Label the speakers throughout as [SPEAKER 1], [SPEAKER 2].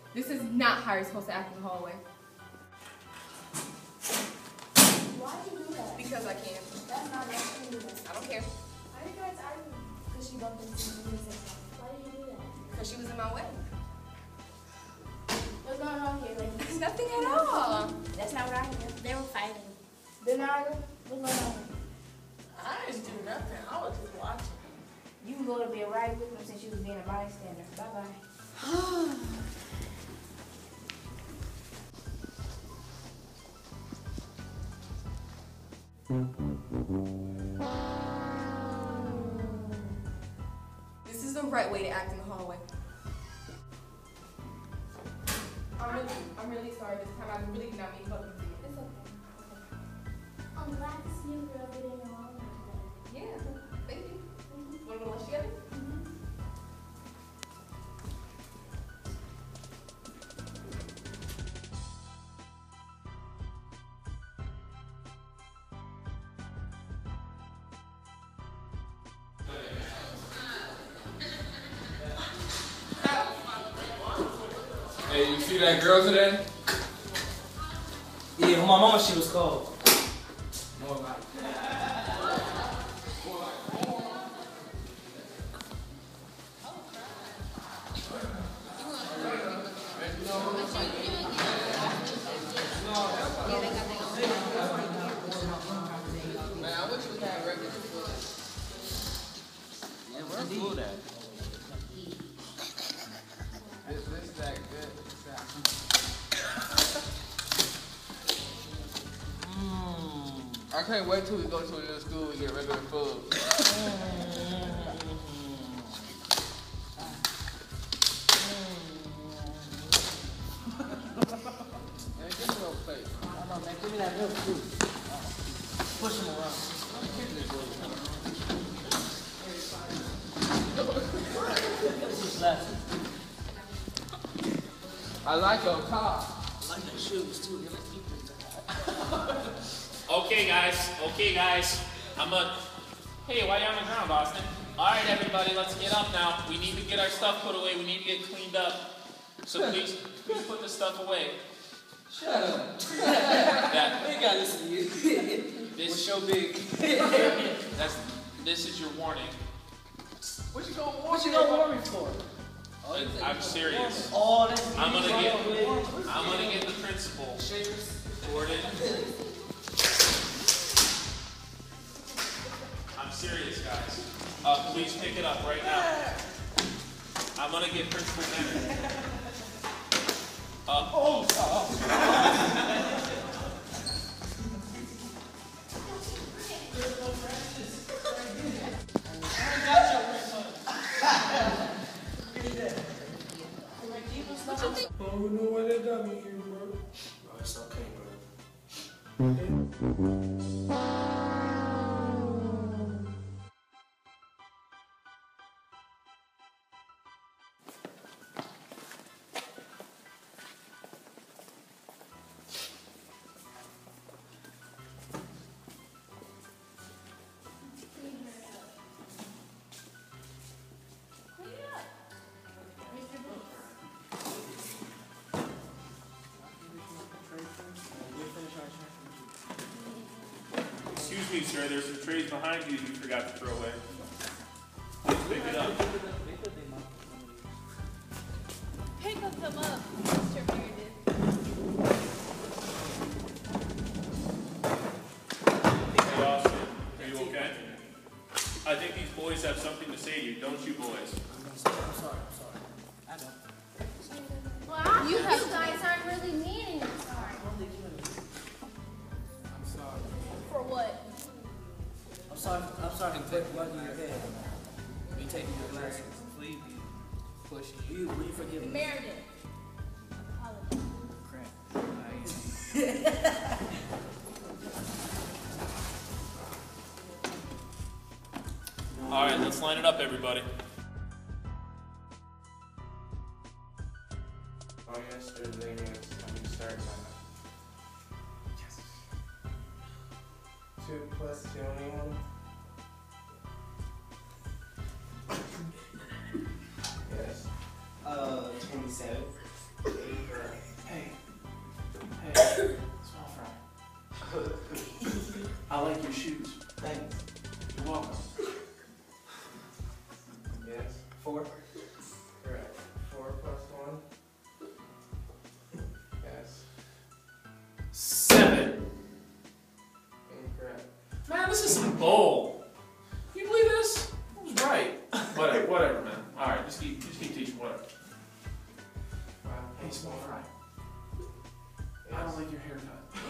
[SPEAKER 1] This is not how you're supposed to act in the hallway.
[SPEAKER 2] Why'd you do that?
[SPEAKER 1] Because I can.
[SPEAKER 2] That's not right. You do that.
[SPEAKER 1] I don't care.
[SPEAKER 2] Why are you guys arguing? Because she bumped into me. Why did you do that?
[SPEAKER 1] Because she was in my way.
[SPEAKER 2] What's going on here, ladies?
[SPEAKER 1] There's nothing at all.
[SPEAKER 2] That's not what I hear.
[SPEAKER 3] They were fighting.
[SPEAKER 2] They're not arguing? What's going on here?
[SPEAKER 4] I didn't do nothing. I was just watching.
[SPEAKER 2] You can go to bed right with them since you was being a bystander. Bye-bye.
[SPEAKER 1] This is the right way to act in the hallway. I'm really sorry this time. I really did not mean to bump into you.
[SPEAKER 2] It's okay. I'm glad to see you girl get in your own today.
[SPEAKER 1] Yeah, thank you. Want to go lunch together?
[SPEAKER 5] Hey, you see that girl today?
[SPEAKER 6] Yeah, my mama, she was cold.
[SPEAKER 5] More like.
[SPEAKER 4] Man, I wish we had regular food.
[SPEAKER 6] Yeah, where's food at?
[SPEAKER 4] This that good. I can't wait till we go to a new school and get regular food. Man, give me a plate.
[SPEAKER 6] I don't know, man. Give me that milk, too. Push him around. This is last.
[SPEAKER 4] I like your car.
[SPEAKER 6] I like your shoes, too. You're like
[SPEAKER 7] Okay, guys. Hey, why are you on the ground, Austin? All right, everybody, let's get up now. We need to get our stuff put away. We need to get cleaned up. So please put the stuff away.
[SPEAKER 6] Shut up.
[SPEAKER 7] That,
[SPEAKER 6] We ain't gotta listen to you.
[SPEAKER 7] this,
[SPEAKER 6] so big.
[SPEAKER 7] this is your warning.
[SPEAKER 4] What you gonna
[SPEAKER 6] What you gonna worry for?
[SPEAKER 7] I'm serious.
[SPEAKER 6] Oh, that's
[SPEAKER 7] I'm gonna get the principal. Gordon. I'm serious, guys. Please pick it up right now. I'm gonna get Principal Bennett.
[SPEAKER 5] Oh, we know what they done here, bro.
[SPEAKER 6] Bro, it's okay,
[SPEAKER 7] Excuse me, sir. There's some trays behind you forgot to throw away. Please pick it up.
[SPEAKER 3] Pick them up, Mr. Meredith.
[SPEAKER 7] Hey, Austin, are you okay? I think these boys have something to say to you, don't you, boys?
[SPEAKER 6] I'm sorry. I don't.
[SPEAKER 2] Well, you guys aren't really meaning it.
[SPEAKER 5] I'm sorry.
[SPEAKER 3] For what?
[SPEAKER 6] I'm sorry for taking blood in your head. Me taking your glasses.
[SPEAKER 4] Please be pushing
[SPEAKER 6] Will you forgive me?
[SPEAKER 3] Meredith.
[SPEAKER 7] All right, let's line it up, everybody.
[SPEAKER 5] Oh, yes, there's aliens. Start time. 2 plus 2 anyone? Yes.
[SPEAKER 6] 27.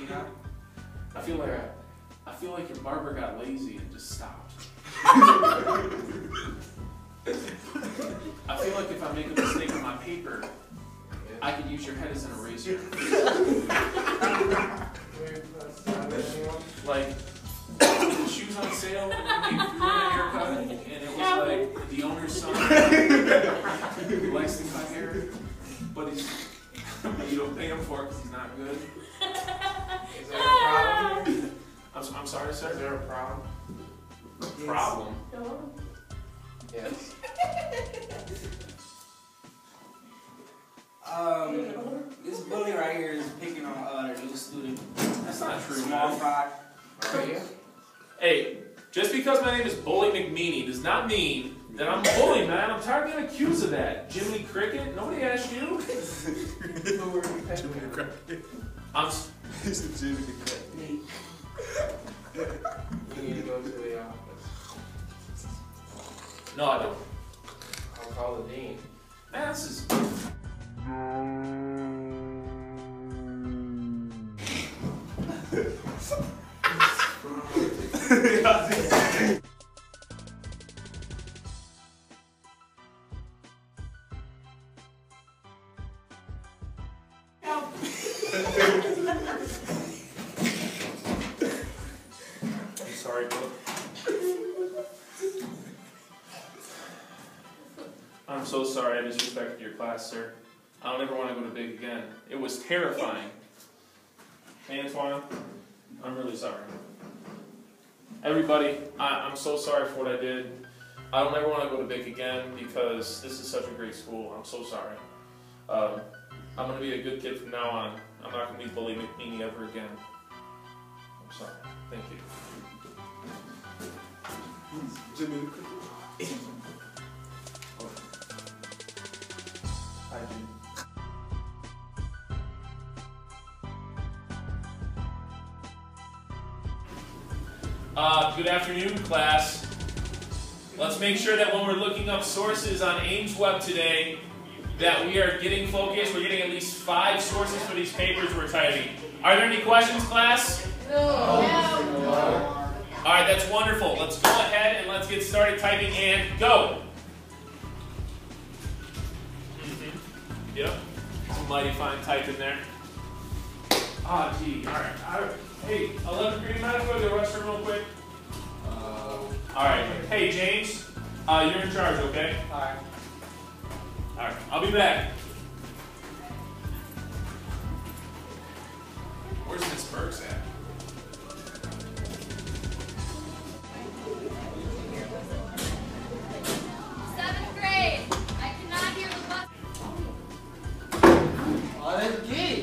[SPEAKER 6] now?
[SPEAKER 7] I feel like your barber got lazy and just stopped. I feel like if I make a mistake on my paper, I could use your head as an eraser. Like, the shoes on sale, they threw in a haircut, and it was like the owner's son who likes to cut hair, but you don't pay him for it because he's not good.
[SPEAKER 1] Is there a problem?
[SPEAKER 7] I'm sorry, sir.
[SPEAKER 1] Is there a problem?
[SPEAKER 7] Problem?
[SPEAKER 1] Yes.
[SPEAKER 6] This bully right here is picking on the new student.
[SPEAKER 7] That's not true,
[SPEAKER 6] Small
[SPEAKER 7] man.
[SPEAKER 6] fry.
[SPEAKER 1] Oh, yeah?
[SPEAKER 7] Hey, just because my name is Bully McMeany does not mean that I'm a bully, man. I'm tired of being accused of that. Jiminy Cricket? Nobody asked you.
[SPEAKER 1] Who were you paying?
[SPEAKER 4] He's a Jimmy Cricket.
[SPEAKER 1] You need to go to the office.
[SPEAKER 7] No, I don't.
[SPEAKER 1] I'll call the dean.
[SPEAKER 7] Man, this is... I'm sorry, bro. I'm so sorry I disrespected your class, sir. I don't ever want to go to big again. It was terrifying. Hey, Antoine, I'm really sorry. Everybody, I'm so sorry for what I did. I don't ever want to go to big again because this is such a great school. I'm so sorry. I'm going to be a good kid from now on. I'm not going to be Bully McMeany ever again. I'm sorry. Thank you.
[SPEAKER 4] Jimmy Cricket.
[SPEAKER 7] Hi, Jim. Good afternoon, class. Let's make sure that when we're looking up sources on Ames Web today, that we are getting focused. We're getting at least 5 sources for these papers we're typing. Are there any questions, class?
[SPEAKER 1] No.
[SPEAKER 7] All right, that's wonderful. Let's go ahead and let's get started typing and go. Yep, some mighty fine type in there. Ah, gee, all right. Hey, 11 green, mind if I go to the restroom real quick? All right. Hey, James, you're in charge, okay?
[SPEAKER 6] All right.
[SPEAKER 7] All right, I'll be back.
[SPEAKER 5] Where's Miss Burks at?
[SPEAKER 3] Seventh grade. I cannot hear the bus.
[SPEAKER 6] Oh, that's gay.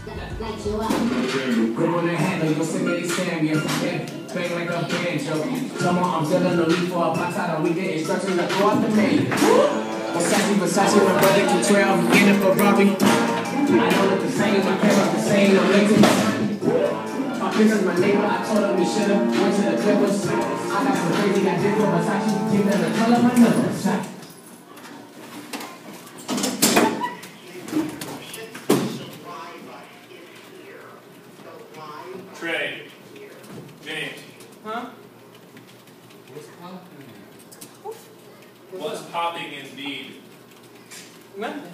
[SPEAKER 8] Grip on the handle, Yosemite Sam, yeah, bang like a banjo. Come on, I'm selling the leaf for a box out, we get instructions that go out the main. Versace, my brother can 12 in a Ferrari. I know that the same, my parents the same, I'm lazy. My business, my neighbor, I told him we should've went to the Clippers. I got some crazy, I did for Versace, give them the color of my numbers.
[SPEAKER 7] Trey, James,
[SPEAKER 6] Huh?
[SPEAKER 7] what's popping indeed?
[SPEAKER 6] Nothing.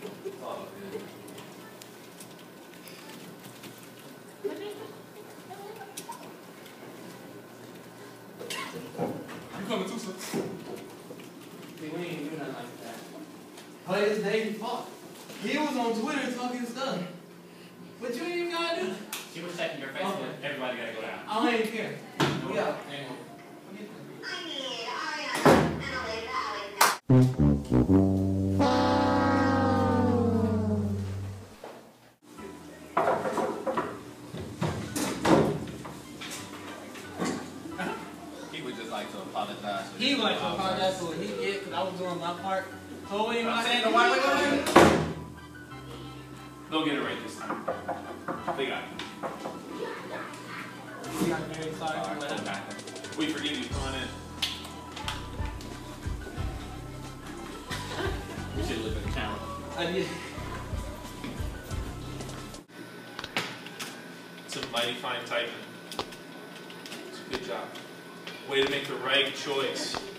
[SPEAKER 5] You coming too, sir?
[SPEAKER 6] We ain't do nothing like that.
[SPEAKER 9] Oh, it's David Falk. He was on Twitter talking stuff. But you ain't even gotta do it.
[SPEAKER 7] He was checking your Facebook.
[SPEAKER 9] Okay.
[SPEAKER 7] Everybody gotta go down.
[SPEAKER 9] I don't even care. We out.
[SPEAKER 5] He would just like to apologize.
[SPEAKER 9] He would like to apologize for what he did because I was doing my part. So we ain't
[SPEAKER 5] I'm
[SPEAKER 9] gonna
[SPEAKER 5] saying
[SPEAKER 9] say
[SPEAKER 5] the white way over here.
[SPEAKER 7] They'll get it right this time. They got it.
[SPEAKER 9] I'm very sorry for what happened.
[SPEAKER 7] We forgive you. Come on in. You should look at the camera.
[SPEAKER 9] I did.
[SPEAKER 7] Some mighty fine typing. Good job. Way to make the right choice.